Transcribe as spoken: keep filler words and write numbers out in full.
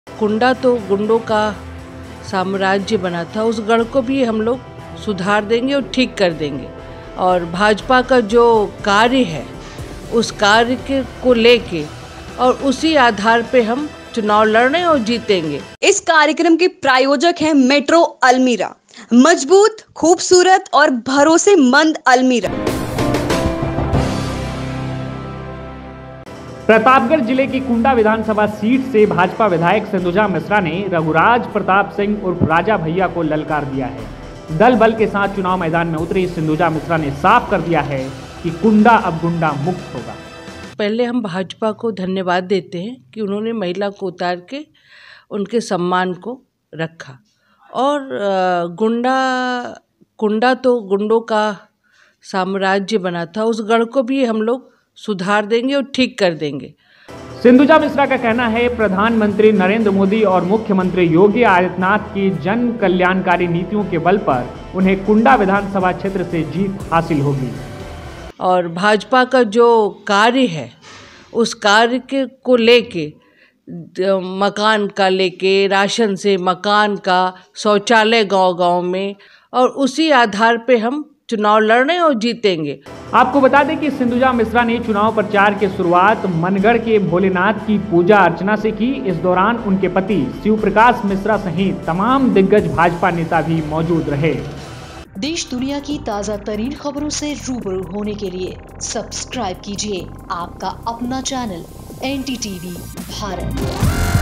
कुंडा तो गुंडों का साम्राज्य बना था, उस गढ़ को भी हम लोग सुधार देंगे और ठीक कर देंगे। और भाजपा का जो कार्य है उस कार्य के को लेके और उसी आधार पे हम चुनाव लड़ने और जीतेंगे। इस कार्यक्रम के प्रायोजक हैं मेट्रो अलमीरा, मजबूत, खूबसूरत और भरोसेमंद अलमीरा। प्रतापगढ़ जिले की कुंडा विधानसभा सीट से भाजपा विधायक सिंधुजा मिश्रा ने रघुराज प्रताप सिंह उर्फ राजा भैया को ललकार दिया है। दल बल के साथ चुनाव मैदान में उतरी सिंधुजा मिश्रा ने साफ कर दिया है कि कुंडा अब गुंडा मुक्त होगा। पहले हम भाजपा को धन्यवाद देते हैं कि उन्होंने महिला को उतार के उनके सम्मान को रखा। और गुंडा कुंडा तो गुंडों का साम्राज्य बना था, उस गढ़ को भी हम लोग सुधार देंगे और ठीक कर देंगे। सिंधुजा मिश्रा का कहना है प्रधानमंत्री नरेंद्र मोदी और मुख्यमंत्री योगी आदित्यनाथ की जन कल्याणकारी नीतियों के बल पर उन्हें कुंडा विधानसभा क्षेत्र से जीत हासिल होगी। और भाजपा का जो कार्य है उस कार्य के को लेके मकान का लेके राशन से मकान का, शौचालय गांव गांव में, और उसी आधार पे हम चुनाव लड़ने और जीतेंगे। आपको बता दें कि सिंधुजा मिश्रा ने चुनाव प्रचार की शुरुआत मनगढ़ के भोलेनाथ की पूजा अर्चना से की। इस दौरान उनके पति शिव प्रकाश मिश्रा सहित तमाम दिग्गज भाजपा नेता भी मौजूद रहे। देश दुनिया की ताज़ा तरीन खबरों से रूबरू होने के लिए सब्सक्राइब कीजिए आपका अपना channel N D T V Bharat.